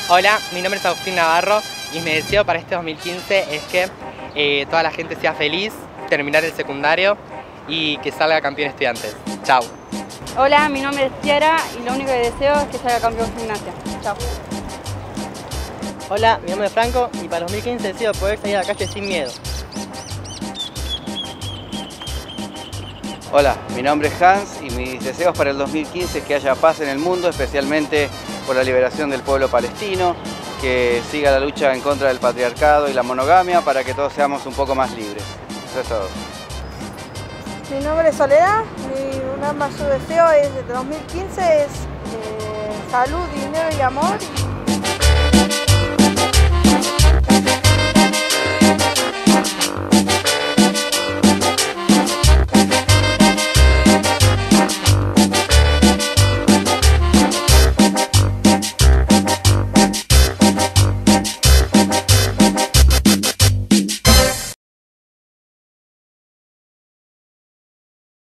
Hola, mi nombre es Agustín y mi deseo para este 2015 es que toda la gente sea feliz, terminar el secundario y que salga campeón estudiantes. Chao. Hola, mi nombre es Tiara y lo único que deseo es que salga campeón gimnasia. Chao. Hola, mi nombre es Franco y para el 2015 deseo poder salir a la calle sin miedo. Hola, mi nombre es Hans y mis deseos para el 2015 es que haya paz en el mundo, especialmente por la liberación del pueblo palestino, que siga la lucha en contra del patriarcado y la monogamia para que todos seamos un poco más libres. Eso es todo. Mi nombre es Soledad y un mayor deseo es, de 2015 es salud, dinero y amor.